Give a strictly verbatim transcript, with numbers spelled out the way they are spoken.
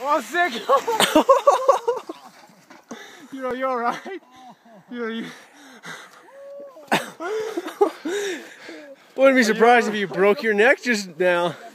Oh, sick! You know, you're alright. You know, you... Wouldn't be surprised if you broke your neck just now.